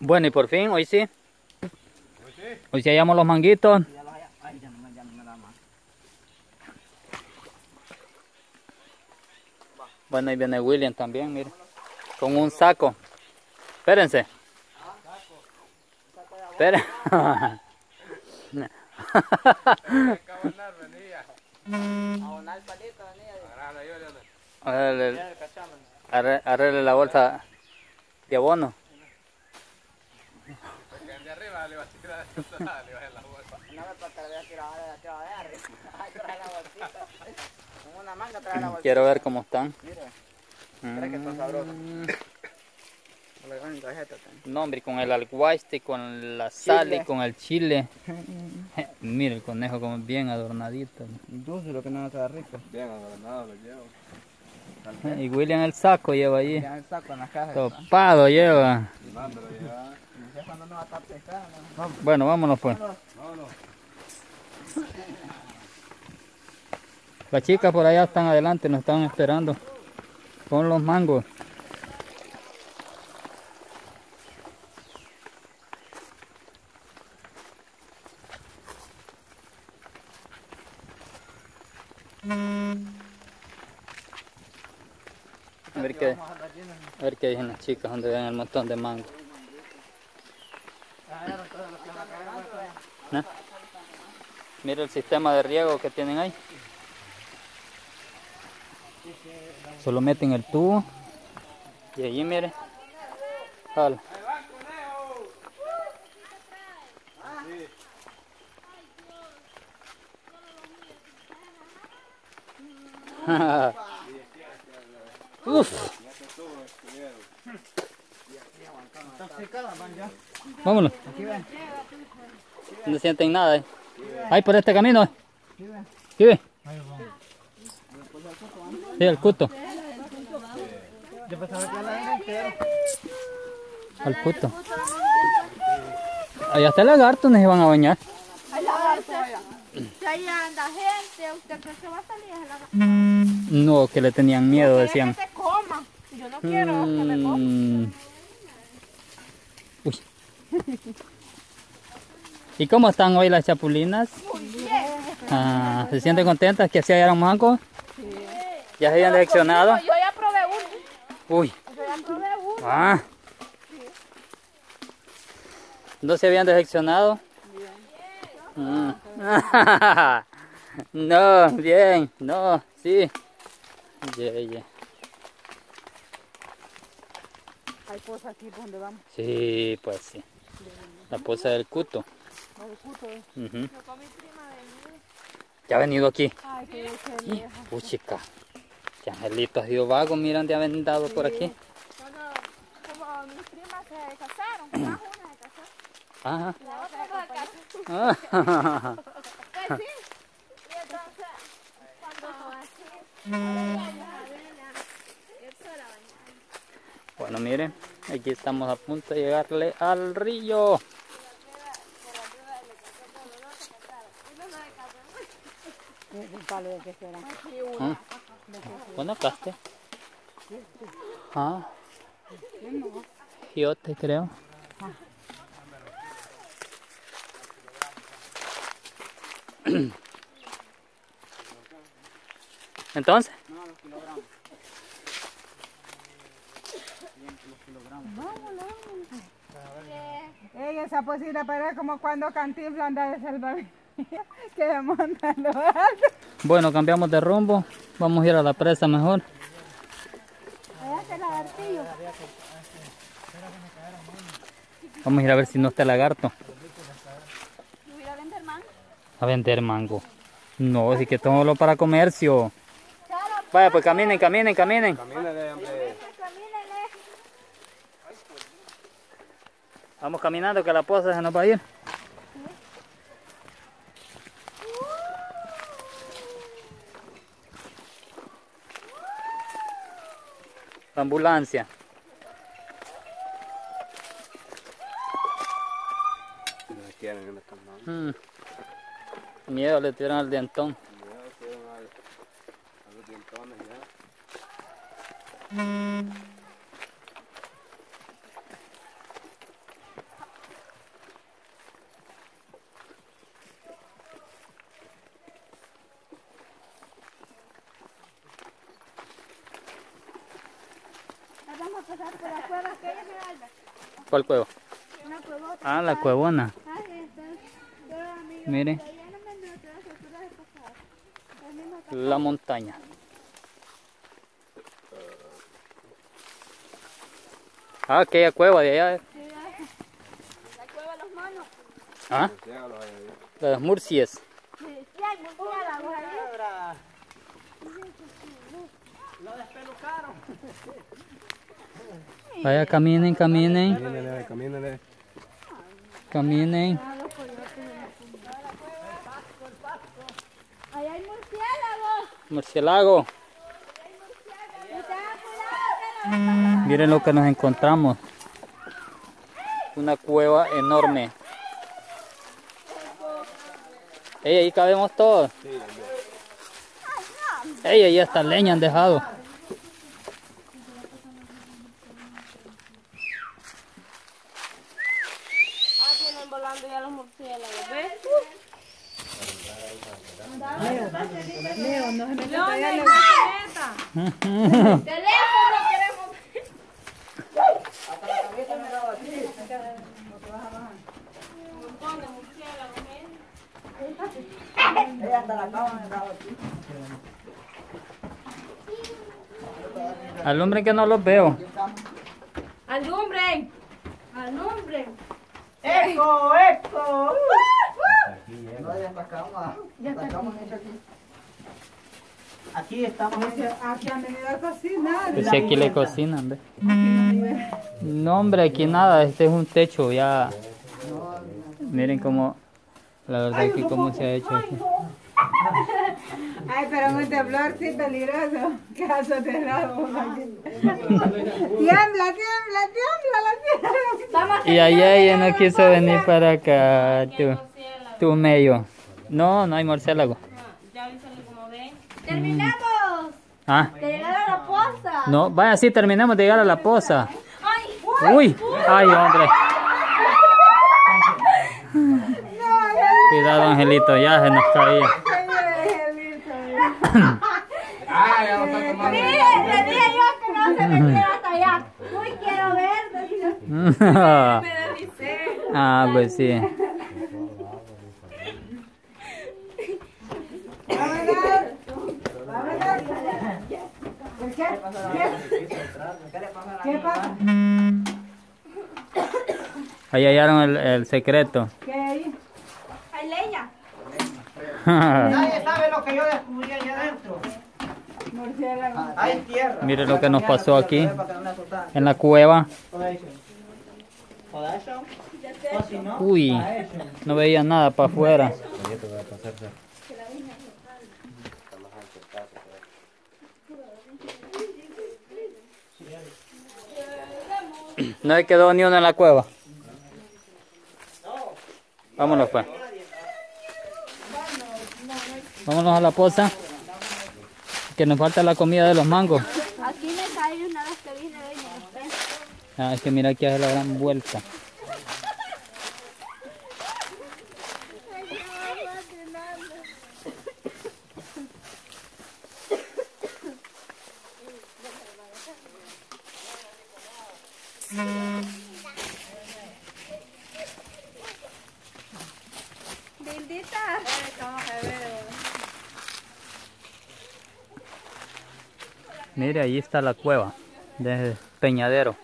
Bueno, y por fin, hoy sí. Pues sí. Hoy sí hallamos los manguitos. Ya los hay. Ay, ya no me da más. Bueno, ahí viene William también, mire. Con un saco. Espérense. Esperen. Cabanar venía. Abonar el palito venía. Agarrarla yo, Leonel. Arregle la bolsa de abono. Porque el de arriba le va a tirar, le va a dar la bolsa. No me para que le voy a tirar de arriba. Ay, trae la bolsita. Con una manga trae la bolsita. Quiero ver cómo están. Mire. Mira que está sabroso. Le van en cajeta también. No, hombre, con el alguaste, con la sal y Chile. con el chile. Mire el conejo como bien adornadito. Dulce lo que no está rico. Bien adornado lo llevo. Y William el saco lleva allí. Ya el saco en las cajas. Topado lleva. Y mándalo ya. Ya cuando no va a estar pescado. ¿No? Bueno, vámonos pues. No. Las chicas por allá están adelante, nos están esperando con los mangos. A ver qué dicen las chicas donde ven el montón de mangos. ¿No? Mira el sistema de riego que tienen ahí. Solo meten el tubo y allí mire. Jala. Uf. Vámonos. No sienten nada. Ahí por este camino. ¿Sí ve? Sí, el cuto. Yo pensaba que era entero. Al cuto. Allá está el lagarto donde se van a bañar. Ay, lagarto. Si ahí anda gente, ¿usted cree que va a salir el lagarto? No, que le tenían miedo, Quiere decían. que se coma. Yo no quiero que me coma. Uy. ¿Y cómo están hoy las chapulinas? Muy bien. Ah, ¿se sienten contentas que así hallaron mango? Sí. ¿Ya se habían decepcionado? Yo ya probé uno. Uy. Yo ya probé uno. Ah. ¿No se habían decepcionado? Bien. No, bien, no, sí. Yeah. Hay cosas aquí por donde vamos. Sí, pues sí. La poza del cuto. El cuto. Ujú. Yo con mi prima venía. Ya ha venido aquí. Ay, qué dulce vieja. Uy, chica. Qué angelito ha sido vago, miran, te ha venido por aquí. Como mis primas se casaron, más una se casó. Ajá. La otra se casó. Ah. Pues sí. Y entonces, cuando así, Bueno, miren, aquí estamos a punto de llegarle al río. un palo de que será. ¿Ah? ¿Cuándo caste? Ah. Yo te creo. Entonces. Esa posible para como cuando Cantinflas anda de salvavidas que se monta en lo alto. Bueno, cambiamos de rumbo. Vamos a ir a la presa mejor. Allá está el lagartillo. Vamos a ir a ver si no está el lagarto. ¿Y voy a vender mango? A vender mango. No, sí que todo para comercio. Vaya, pues caminen. Camínale, hombre. Camínele. Vamos caminando que la poza se nos va a ir. La ambulancia. Si no se quieren, no están mal. Miedo le tiraron al dientón. Ya se van a los dientones ya. pasar por la cueva que ella me da. ¿Cuál cueva? Una cuevota. Ah, la cuevona. Ahí está. Pero amigo, Mire, ya no me noto las alturas de pasar. La misma la montaña. Ah, aquella cueva de allá. cantidad. La cueva de los monos. Ah, Murciélagos hay ahí. la de las murcias. Sí, sí hay murciélagos ahí. Lo despelucaron. Vaya, caminen, caminen, Camínale, camínale. caminen. Ahí hay murciélagos. Murciélago. Miren lo que nos encontramos. Una cueva enorme. Ey, ahí cabemos todos. Ey, ahí hasta leña han dejado. Ah, vienen volando ya los murciélagos, ¿ves? Leo, no se me No, todavía no, lo- teléfono queremos. Hasta la cabeza me daba así. Un montón de murciélagos, ¿ven? Ella hasta la cama me daba así. Alumbren que no los veo. ¡Alumbren! ¡Alumbren! ¡Eco, eco! No, ya sacamos. Sacamos esto aquí. Aquí estamos. Aquí han venido a cocinar. Pues si aquí le cocinan, ¿ve? No, hombre, aquí nada. Este es un techo ya. Miren cómo, la verdad que cómo se ha hecho aquí. Ay, pero un temblor sí peligroso. ¿Qué azoterado? Tiembla, tiembla, tiembla la tierra. Y allá ella no quiso venir para acá, tú medio. No, no hay murciélago. Ya avísale como ven. ¡Terminamos! Ah, ¡De llegar a la poza! no, vaya, sí, terminemos de llegar a la poza. ¡Ay! Uy, ay, hombre. Cuidado, Angelito, ya se nos caía. Ah, ya no está tomando. Mire, le dije yo que no se metiera hasta allá. Uy, quiero ver. Me deslicé. Ah, pues sí. ¿Qué pasa? Ahí hallaron el secreto. ¿Qué hay? Hay leña. Nadie sabe lo que yo descubrí allá adentro. Murciélago. Hay tierra. Mire lo que nos pasó aquí, Para que no me asustaran. en la cueva. Todo eso. Todo eso. O si no, Uy, para eso. no veía nada para afuera. No se quedó ni uno en la cueva. Vámonos pues. Vámonos a la poza. Que nos falta la comida de los mangos. Aquí me salió una vez que vine hoy en el centro. Ah, es que mira aquí hace la gran vuelta. Bendita. Mire, ahí está la cueva de Peñadero.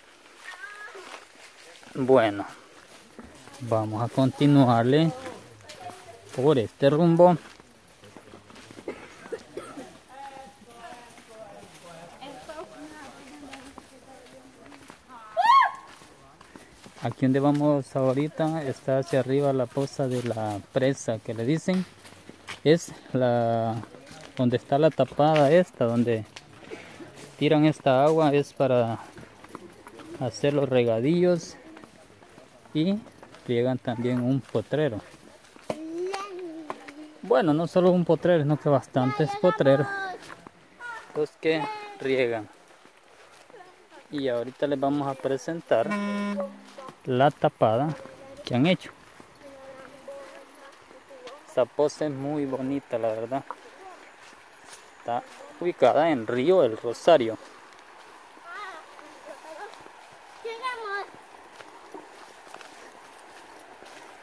Bueno, vamos a continuarle por este rumbo. Aquí donde vamos ahorita está hacia arriba la poza de la presa que le dicen. Es la donde está la tapada esta, donde tiran esta agua, es para hacer los regadillos y riegan también un potrero. Bueno, no solo un potrero, sino que bastantes potreros los que riegan. Y ahorita les vamos a presentar la tapada que han hecho. Esta poza es muy bonita, la verdad. Está ubicada en Río El Rosario.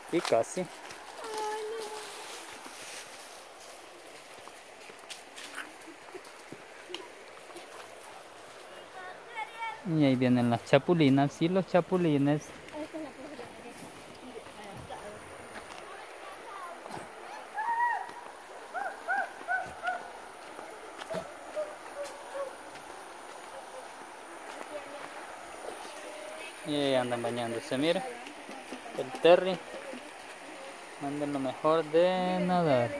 Y casi. Y ahí vienen las chapulinas y los chapulines. Y ahí andan bañándose, mire. El Terry anda en lo mejor de nadar.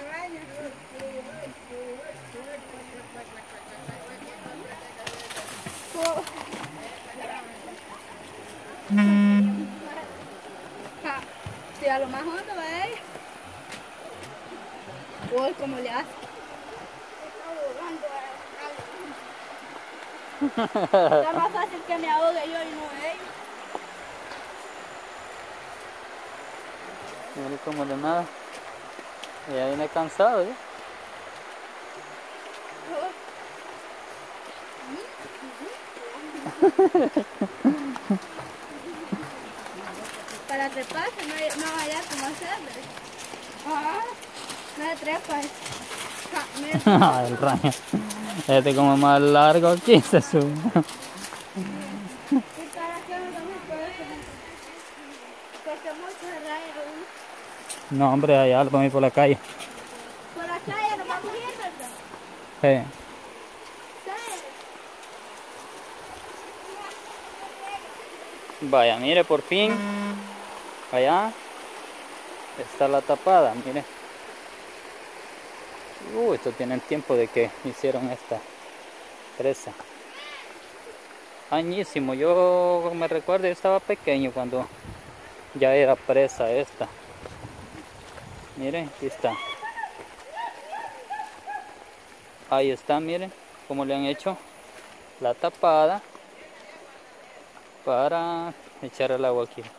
Si a lo más hondo va a ir. Uy, ¿cómo le hace? Está más fácil que me ahogue yo y no ellos. Mire cómo de nada. Ya viene cansado, ¿eh? Para treparse no vaya como hacerle. Ah, no le trepas. El rayo. Este como más largo aquí se sube. ¿Y para qué no vamos por eso? Porque mucho raya uno. No, hombre, allá lo vamos a ir por la calle. Por la calle nos vamos a ir, ¿verdad? Sí. Vaya, mire, por fin. Allá está la tapada, mire. Esto tienen tiempo de que hicieron esta presa. Añísimo, yo me recuerdo, yo estaba pequeño cuando ya era presa esta. Miren, aquí está. Ahí está, miren cómo le han hecho la tapada para echar el agua aquí.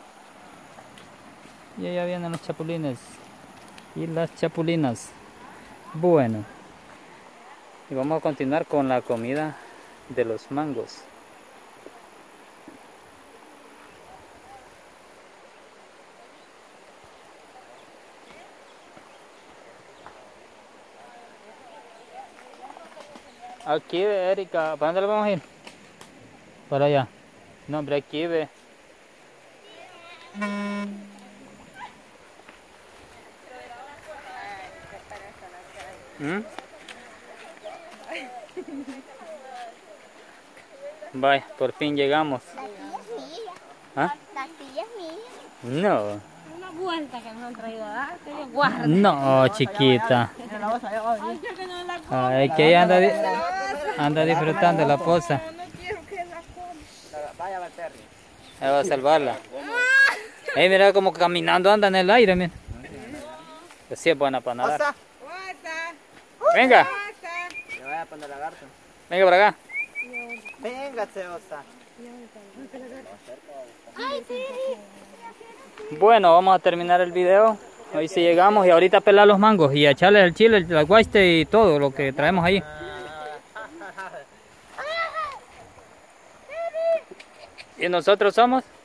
Y allá vienen los chapulines y las chapulinas. Bueno, y vamos a continuar con la comida de los mangos. Aquí ve, Erika, ¿para dónde le vamos a ir? Para allá. No, hombre, aquí ve. Vaya, por fin llegamos. ¿Ah? La tía es mía. No. Una vuelta que nos han traído a dar, que yo guardo. No, chiquita. Ay, que ella anda disfrutando la posa. Vaya a ver, Terry. Ella va a salvarla. Mira como caminando anda en el aire, mira. Así es buena para nadar. Osa. Venga, Que vaya a poner lagarto. venga para acá. Véngase, Osa. Ay, sí. Bueno, vamos a terminar el video. Hoy sí llegamos y ahorita a pelar los mangos y a echarle el chile, el guaste y todo lo que traemos ahí. Y nosotros somos